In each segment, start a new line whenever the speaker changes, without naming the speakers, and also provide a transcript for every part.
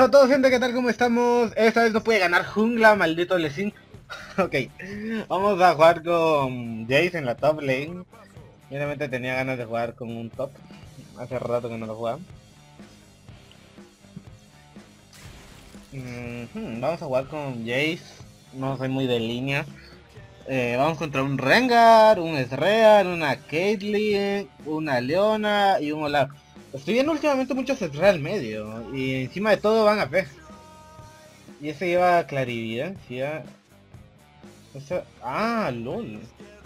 a todos, gente, ¿qué tal? ¿Cómo estamos? Esta vez no puede ganar jungla, maldito Lesin. Ok, vamos a jugar con Jace en la top lane. Realmente tenía ganas de jugar con un top. Hace rato que no lo jugaba. Vamos a jugar con Jace. No soy muy de línea. Vamos contra un Rengar, un Ezreal, una Caitlyn, una Leona y un Olaf. Estoy viendo últimamente muchos Ezreal medio. Y encima de todo van a P. Y ese lleva clarividencia. Ah, lol.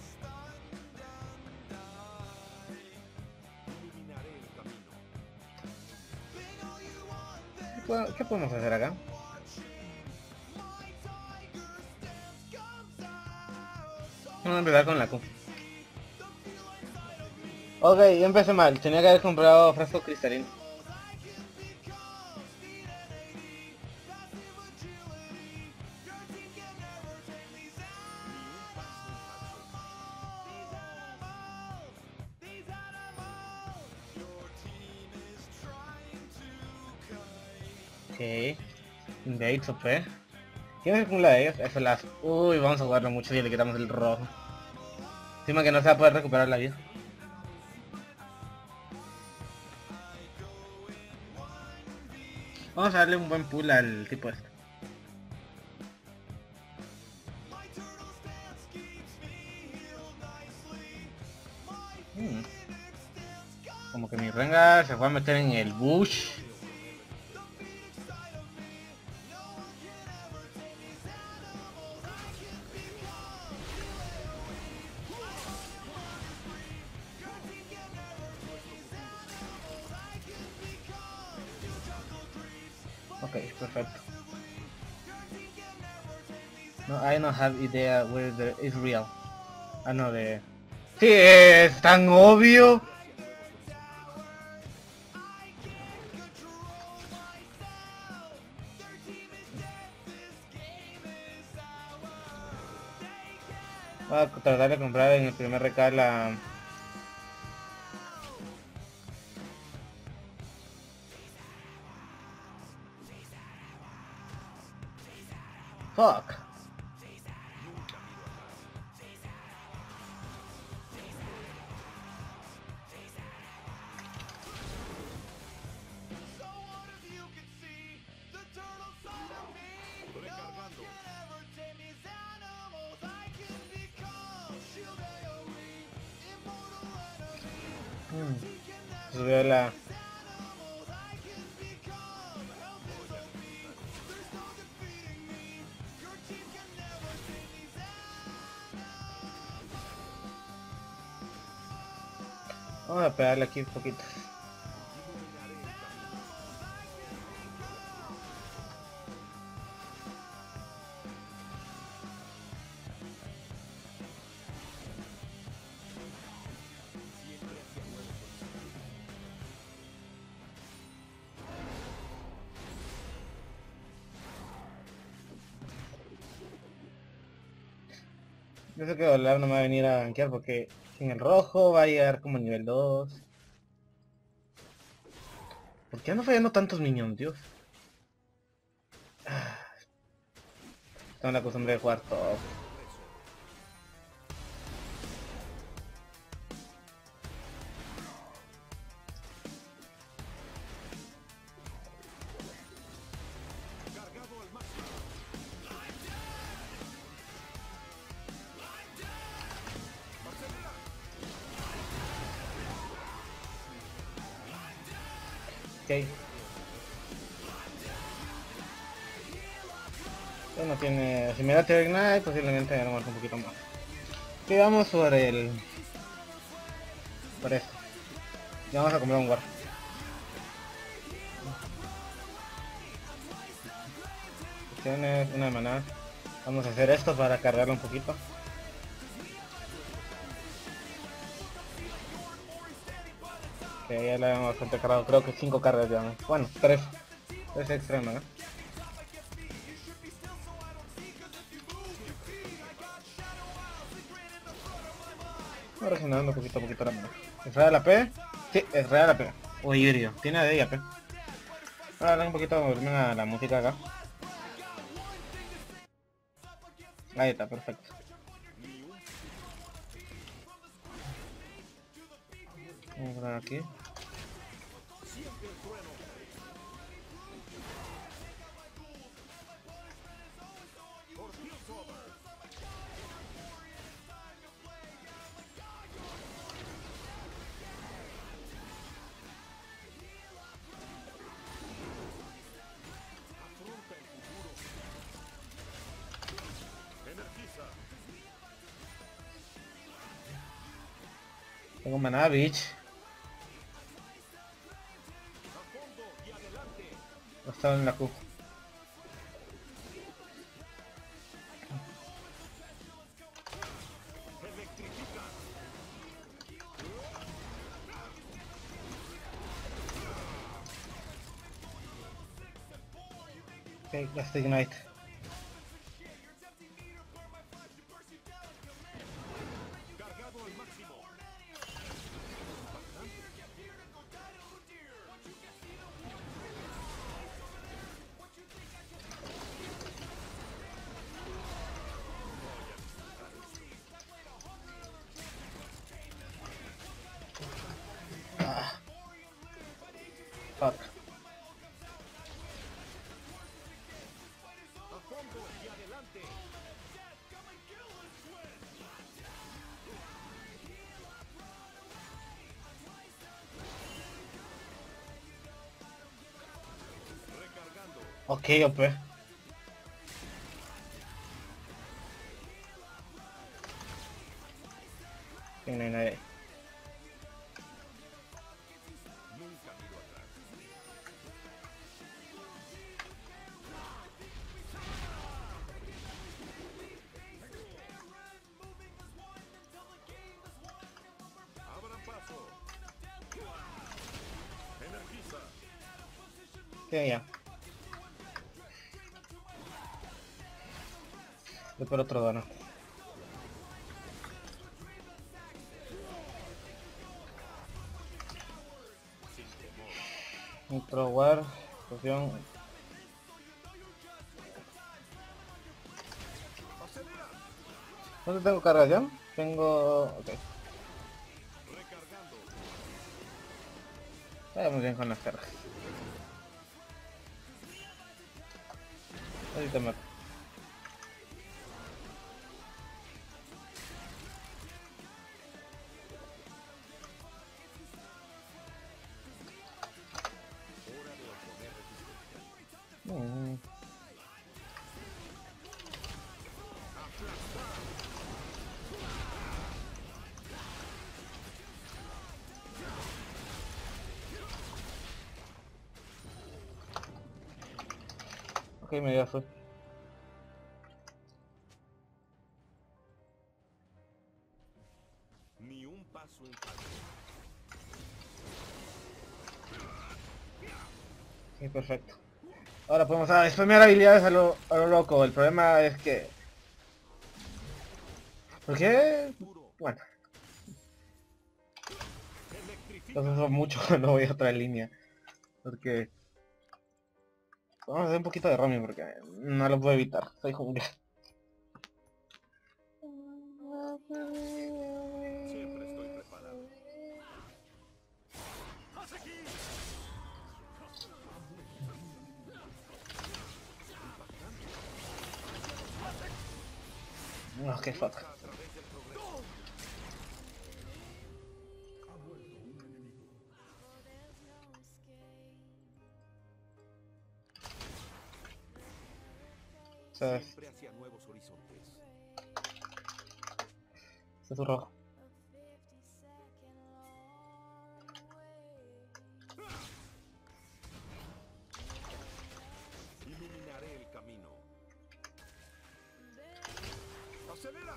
¿Qué podemos hacer acá? Vamos a empezar con la Q. Ok, yo empecé mal. Tenía que haber comprado frasco cristalino. Ok. Invade OP. ¿Quién es el cúmulo de ellos? Eso las... Uy, vamos a jugarlo mucho y le quitamos el rojo. Encima que no se va a poder recuperar la vida. Vamos a darle un buen pull al tipo este. Como que mi Rengar se fue a meter en el bush. Ok, perfecto. No, I don't have idea where the is real. Ah, no, de... Sí, es tan obvio. Voy a tratar de comprar en el primer recal la... Fuck. Subió la... Vamos a pegarle aquí un poquito. Yo sé que Volar no me va a venir a gankear porque en el rojo va a llegar como nivel 2. ¿Por qué ando fallando tantos minions, Dios? Tengo la costumbre de jugar top. Ok. No tiene... Si me da Tear Ignite, posiblemente me lo marque un poquito más. Ok, vamos sobre el... Por esto. Ya vamos a comprar un War. Tienes una de maná. Vamos a hacer esto para cargarlo un poquito. Que ya le hemos bastante cargado, creo que 5 cargas ya. Bueno, 3. 3 extra, ¿no? Voy regenerando poquito a poquito la mano. ¿Es real la P? Sí, es real la P. O híbrido. Tiene AD y AP. Ahora dale un poquito de volumen a la música acá. Ahí está, perfecto. Vamos a poner aquí. Tengo maná, bitch. Estaba en la Q. Ok, let's ignite. Fuck. Ok, OP. Sí, no hay nadie. Sí, ya. Voy por otro dono. Nitro War, poción. ¿Dónde tengo cargación? Tengo... ok. Vamos bien con las cargas. Ahí te mato. Ok, me dio fue.
Ni un paso en falso.
Ok, perfecto. Ahora podemos spamear habilidades a lo loco. El problema es que... ¿por qué? Bueno, entonces son mucho, no voy a otra línea. Porque... vamos a hacer un poquito de roaming porque no lo puedo evitar. Soy jungla.
Siempre estoy preparado.
No, qué fuck.
A través del progreso.
Se
Siempre hacia nuevos horizontes.
susurró.
Iluminaré el camino. ¡Acelera!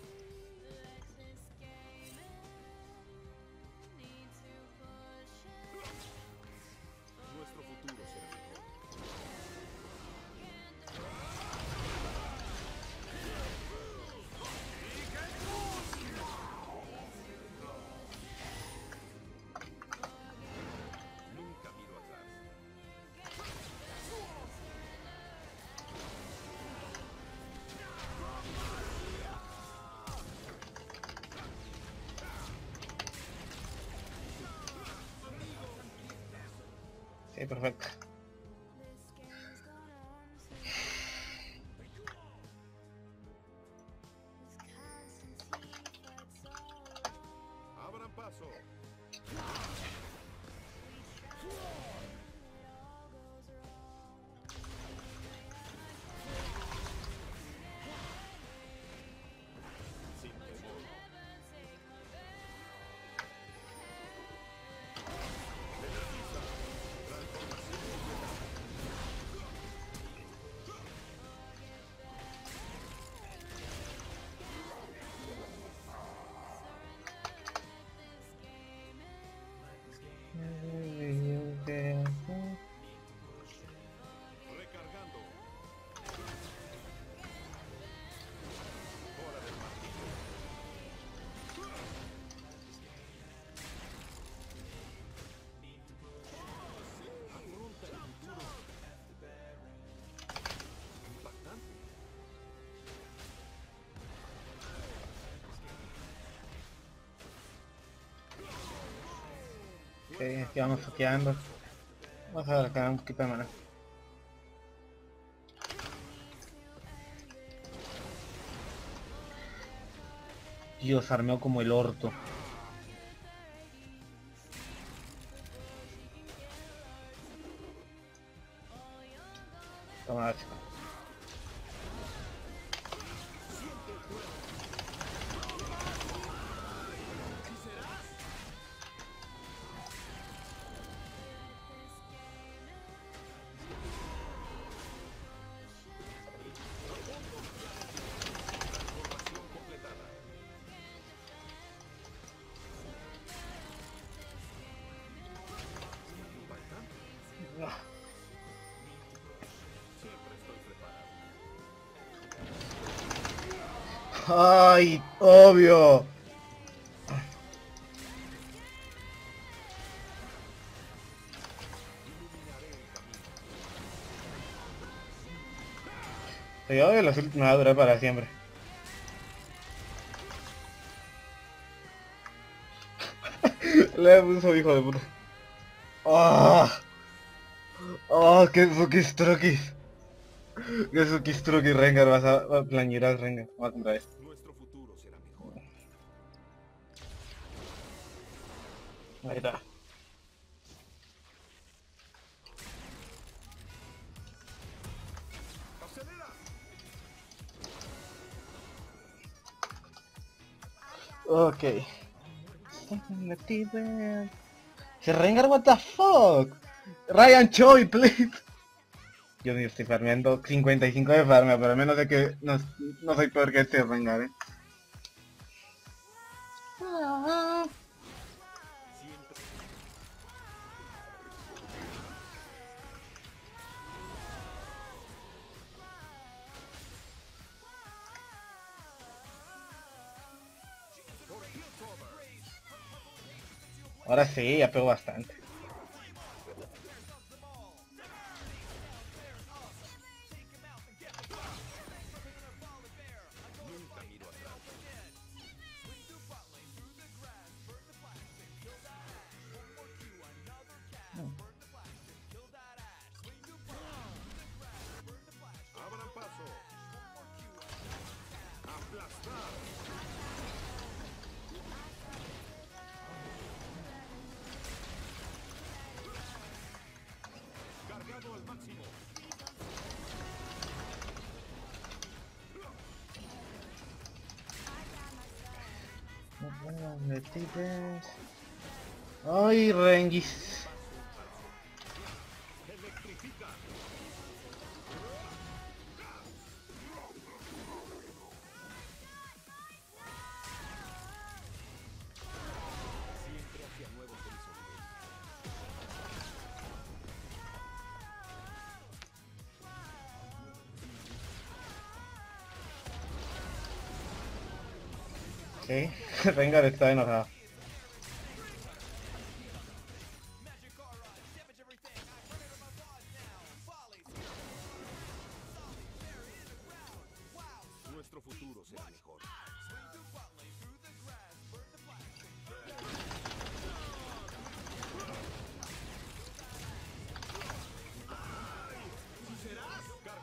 Nuestro futuro será mejor.
Ok, perfecto.
Abran paso. Sin temor. Energiza. Transformación completa. Recargando. Hora del martillo. Afronta el futuro. Impactante.
Ok, aquí vamos saqueando. Vamos a sacar un poquito de mana. Dios, armeo como el orto. Toma, chico.
Transformación completada. Impactante.
Ah,
Siempre estoy preparado.
¡ay! ¡Obvio!
Iluminaré el camino.
Yo el azul me va a durar para siempre. Le puso hijo de puta. ¡Oh! ¡Oh! ¡Qué Sukistrokis! ¡Qué Sukistrokis Rengar! Va a plañir al Rengar. Vamos a contra esto.
Nuestro futuro será mejor.
Ahí está.
¡Acelera!
Ok. Se Rengar, what the fuck? Ryan Choi, please. Yo ni estoy farmeando 55 de farmea, pero al menos de que no soy peor que este Rengar,
Siempre. Por Piltover.
Ahora sí, ya pego bastante.
Nunca miro atrás. Abran paso. Aplastar. Cargado al máximo.
Ay, Rengis.
Electrifica. Siempre hacia nuevos horizontes.
Sí, Rengar está enojado.
Nuestro futuro será mejor.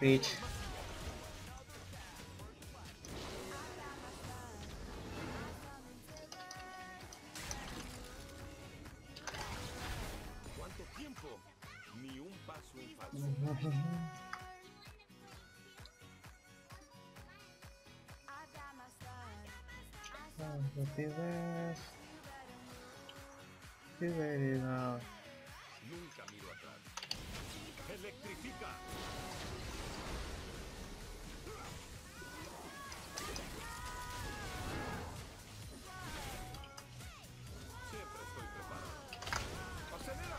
Peach.
¿Cuánto tiempo? Ni un paso en falso. Nunca miro atrás. Electrifica. Siempre estoy preparado. ¡Acelera!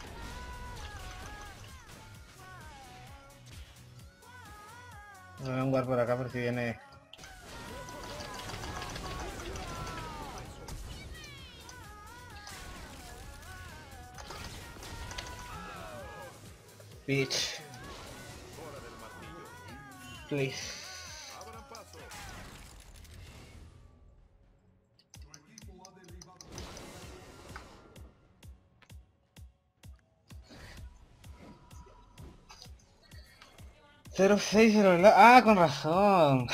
Voy a jugar por acá por si viene. Peach,
Hora del martillo.
please.
Abran paso.
06, ¿verdad? Ah, con razón.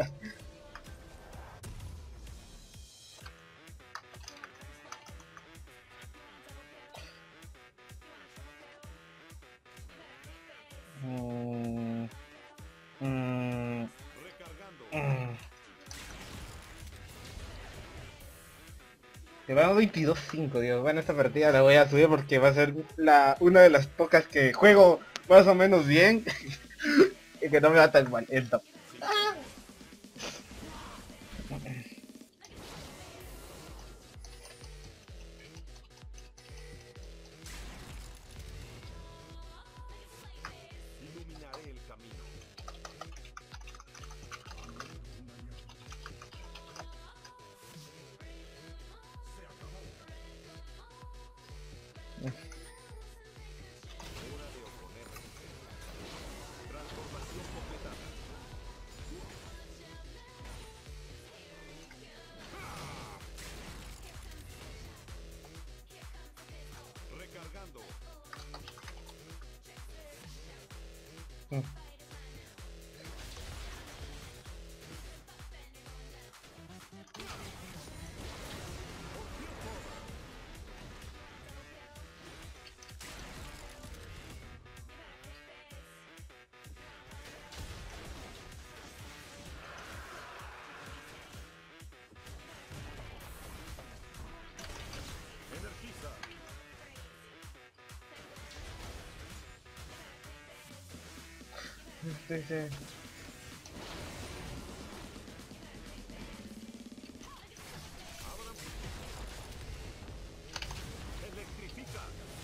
Mm, mm,
Recargando.
mm. Que vamos 22-5, Dios. Bueno, esta partida la voy a subir porque va a ser una de las pocas que juego más o menos bien y que no me va tan mal. Entonces,
Iluminaré el camino. Hora de oponer resistencia. Transformación completada. Recargando. Energiza.
sí.
Electrifica.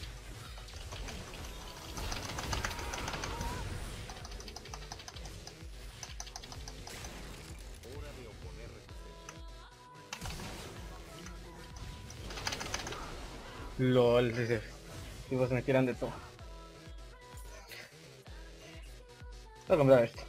Hora de oponer resistencia.
LOL, sí, sí. Y vos me tiran de todo. Voy a comprar esto.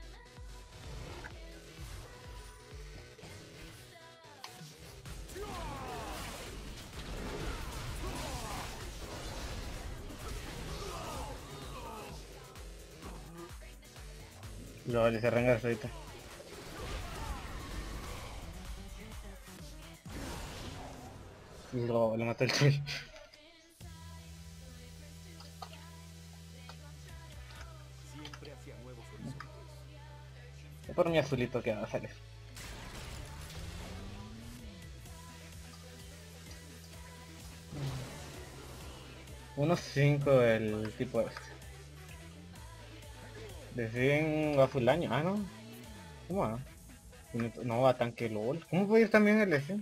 LOL, ese Rengar ahorita. Lo mató el Chuy.
Siempre hacia nuevos horizontes.
Por mi azulito que va a salir. Unos 5 el tipo este. De 100 va full año. Ah, no. ¿Cómo va? No va tanque LOL. ¿Cómo puede ir también el S?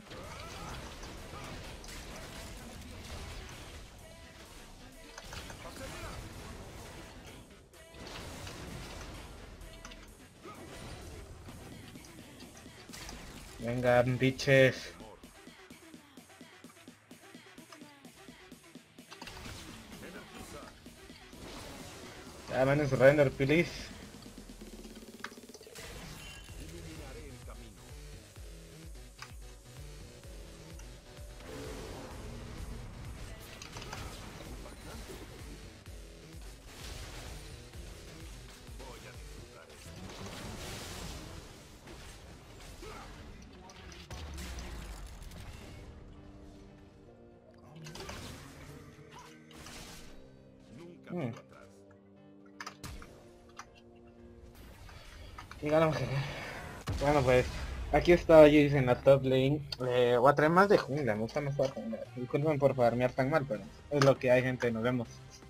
Venga, bitches. Ya, menos render, please.
Iluminaré el camino. Voy a
Hmm. Y ganamos. Bueno pues, aquí está Jace en la top lane. Voy a traer más de jungla, me gusta más jugar jungla. Disculpen por farmear tan mal, pero es lo que hay, gente, nos vemos.